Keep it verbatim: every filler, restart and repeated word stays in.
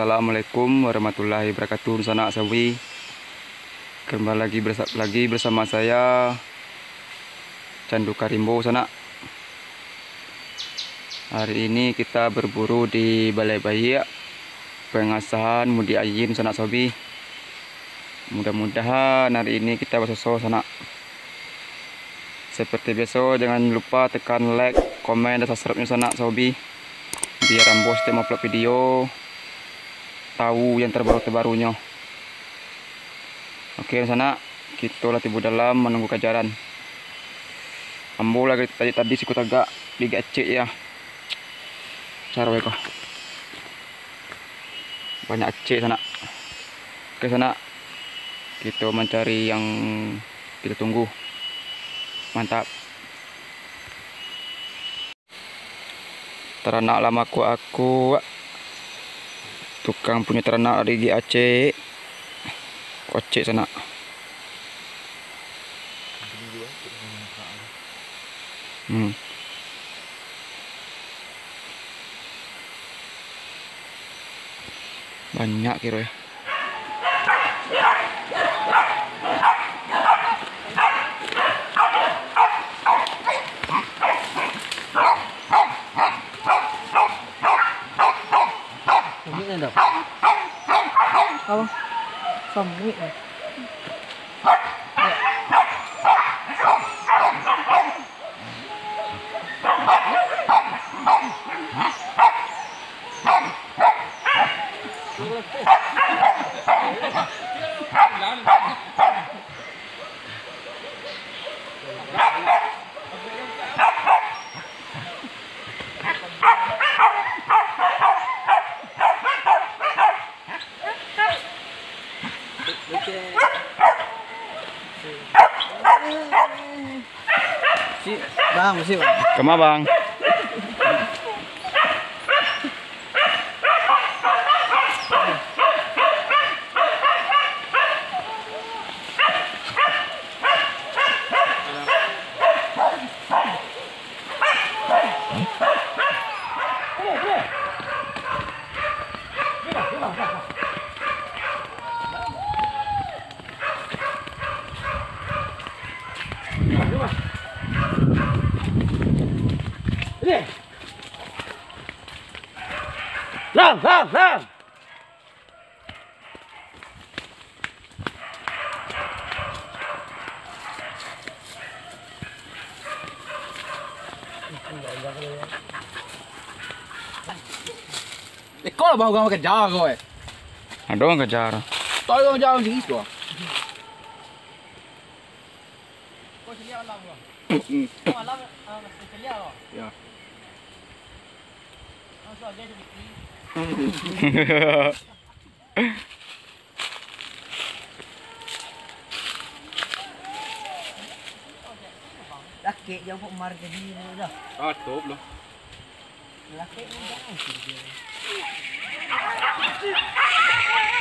Assalamualaikum warahmatullahi wabarakatuh. Sanak sawi, kembali lagi bersama, lagi bersama saya Candu Karimbo sanak. Hari ini kita berburu di balai baik, pengasahan mudiak sanak sawi. Mudah-mudahan hari ini kita bersusul sanak. Seperti biasa, jangan lupa tekan like, komen, dan subscribe-nya sanak sawi, biar ambo setiap upload video tahu yang terbaru-terbarunya. Oke sana, kita latih dalam menunggu kejaran. Ambo lagi tadi tadi sikut agak di acek ya. Cara kok. Banyak acek sana. Oke sana, kita mencari yang kita tunggu. Mantap. Teranak lama ku aku. Tukang punya ternak dari acek, kocek sana. Hmm. Banyak kira ya. Apa? Sampai ya. Bang, mesti bang. Kemana bang? Lang, lang, lang. Eh, kau lah bawa orang kejar kau eh. Ada orang kejar. Tahu orang kejar macam itu ah. Kau selia alam kau. Kau alam masih selia kau. Ya. Masuk aja sedikit. Laki yang pun mar jadi dah. Ah, top lah. Laki ni jangan.